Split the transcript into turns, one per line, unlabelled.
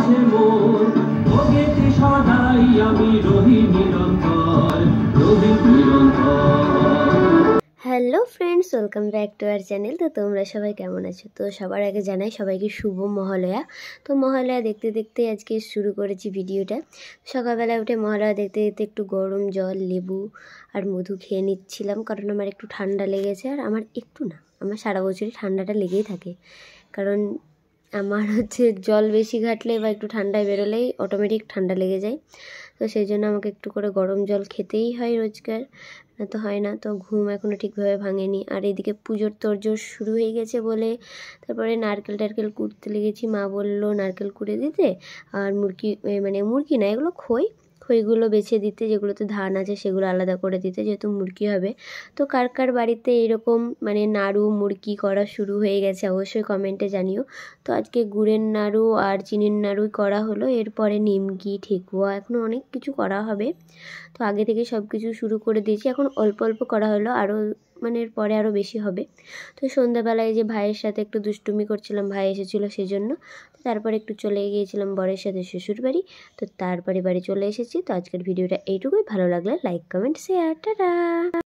আছে মোর ওগেতে সদাই আমি রহি নিরন্তর রহি নিরন্তর।
Hello friends, welcome back to our channel. তো তোমরা সবাই কেমন আছো? তো সবার আগে জানাই সবাইকে শুভ মহালয়া। তো মহালয়া দেখতে দেখতে আজকে শুরু করেছি ভিডিওটা। সকালবেলা উঠে মহালয়া দেখতে দেখতে একটু গরম জল, লেবু আর মধু খেয়ে নিচ্ছিলাম, কারণ আমার একটু ঠান্ডা লেগেছে। আর আমার একটু না, আমার সারা বছরই ঠান্ডাটা লেগেই থাকে, কারণ আমার জল বেশি ঘাটলে বা একটু ঠান্ডায় বেরোলেই অটোমেটিক ঠান্ডা লেগে যায়। তো সেই জন্য আমাকে একটু করে গরম জল খেতেই হয় রোজকার, না তো হয় না। তো ঘুম এখনও ঠিকভাবে ভাঙেনি। আর এদিকে পুজোর তোড়জোড় শুরু হয়ে গেছে বলে তারপরে নারকেল টারকেল কুড়তে লেগেছি। মা বললো নারকেল কুড়ে দিতে, আর মুরগি না, এগুলো খইগুলো বেছে দিতে, যেগুলোতে ধান আছে সেগুলো আলাদা করে দিতে, যেহেতু মুরগি হবে। তো কার কার বাড়িতে এরকম নাড়ু মুরগি করা শুরু হয়ে গেছে অবশ্যই কমেন্টে জানিও। তো আজকে গুড়ের নাড়ু আর চিনির নাড়ুই করা হলো, এরপরে নিমকি, ঠেকুয়া, এখনও অনেক কিছু করা হবে। তো আগে থেকে সব কিছু শুরু করে দিয়েছি, এখন অল্প অল্প করা হলো, আরও পরে আরও বেশি হবে। তো সন্ধ্যাবেলায় যে ভাইয়ের সাথে একটু দুষ্টুমি করছিলাম, ভাই এসেছিলো সেই জন্য। তারপরে একটু চলে গিয়েছিলাম বরের সাথে শ্বশুর বাড়ি। তো তারপরে বাড়ি চলে এসেছি। তো আজকের ভিডিওটা এইটুকুই। ভালো লাগলে লাইক, কমেন্ট, শেয়ার। টাটা।